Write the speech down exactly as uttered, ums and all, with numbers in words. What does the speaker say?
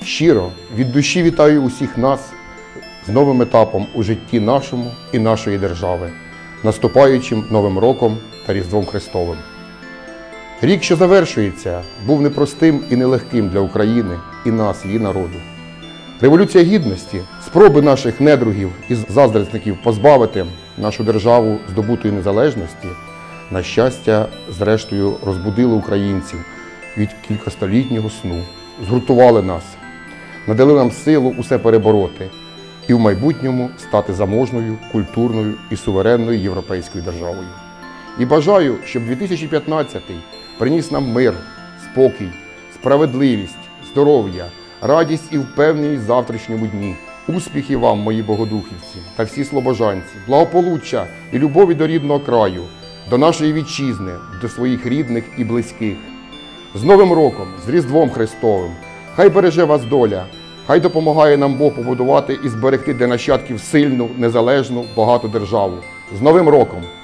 Щиро, від душі вітаю усіх нас з новим етапом у житті нашому і нашої держави, наступаючим Новим роком та Різдвом Христовим. Рік, що завершується, був непростим і нелегким для України і нас, її народу. Революція Гідності, спроби наших недругів і заздрісників позбавити нашу державу здобутої незалежності, на щастя, зрештою розбудили українців від кількастолітнього сну, згуртували нас, надали нам силу усе перебороти і в майбутньому стати заможною, культурною і суверенною європейською державою. І бажаю, щоб дві тисячі п'ятнадцятий приніс нам мир, спокій, справедливість, здоров'я, радість і впевненість в завтрашньому дні. Успіхів вам, мої богодухівці та всі слобожанці, благополуччя і любові до рідного краю, до нашої вітчизни, до своїх рідних і близьких. З Новим роком, з Різдвом Христовим! Хай береже вас доля, хай допомагає нам Бог побудувати і зберегти для нащадків сильну, незалежну, багату державу. З Новим роком!